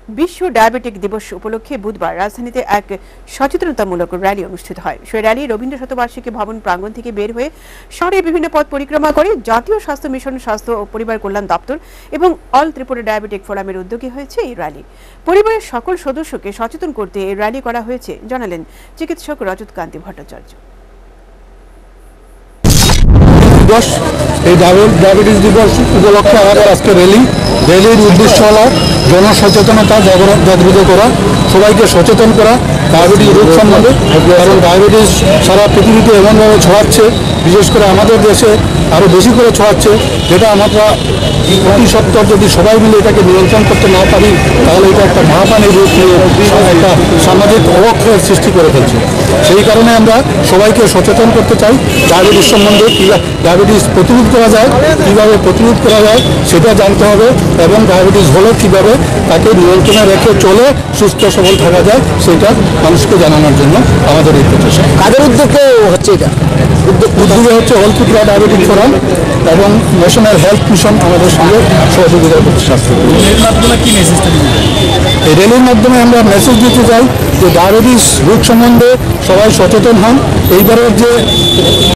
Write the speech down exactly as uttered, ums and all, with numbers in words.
বিশ্ব ডায়াবেটিক দিবস উপলক্ষে বুধবার রাজধানীতে এক সচেতনতামূলক র্যালি অনুষ্ঠিত হয়। সেই র্যালি রবীন্দ্র শতবার্ষিকী ভবন প্রাঙ্গণ থেকে বের হয়ে শহরের বিভিন্ন পথ পরিক্রমা করে জাতীয় স্বাস্থ্য মিশন, স্বাস্থ্য ও পরিবার কল্যাণ দপ্তর এবং অল ত্রিপুরা ডায়াবেটিক ফোরামের উদ্যোগে হয়েছে এই র্যালি। পরিবারের সকল সদস্যকে সচেতন করতে এই র্যালি করা হয়েছে জানালেন চিকিৎসক রজত কান্তি ভট্টাচার্য। এই ডায়াবেটিস দিবস উপলক্ষে আমাদের আজকে র্যালি র্যালির উদ্দেশ্য হল জনসচেতনতা জাগৃত করা, সবাইকে সচেতন করা ডায়াবেটিস রোগ সম্বন্ধে। কারণ ডায়াবেটিস সারা পৃথিবীতে এমনভাবে ছড়াচ্ছে, বিশেষ করে আমাদের দেশে আরও বেশি করে ছড়াচ্ছে, যেটা আমরা প্রতি সপ্তাহ যদি সবাই মিলে এটাকে নিয়ন্ত্রণ করতে না পারি তাহলে এটা একটা মহামারী রূপ নিয়ে একটা সামাজিক অবক্ষয়ের সৃষ্টি করে ফেলছে। সেই কারণে আমরা সবাইকে সচেতন করতে চাই ডায়াবেটিস সম্বন্ধে, ডায়াবেটিস প্রতিরোধ করা যায়, কীভাবে প্রতিরোধ করা যায় সেটা জানতে হবে, এবং ডায়াবেটিস হলে কীভাবে তাকে নিয়ন্ত্রণে রেখে চলে সুস্থ সবল থাকা যায় সেটা মানুষকে জানানোর জন্য আমাদের এই প্রচেষ্টা। কাদের উদ্যোগে হচ্ছে এটা? উদ্যোগে হচ্ছে অল ত্রিপুরা ডায়াবেটিক ফোরাম এবং ন্যাশনাল হেলথ মিশন আমাদের সঙ্গে সহযোগিতা করছে। স্বাস্থ্য এই র্যালির মাধ্যমে আমরা মেসেজ দিতে চাই যে ডায়াবেটিস রোগ সম্বন্ধে সবাই সচেতন হন। এইবারের যে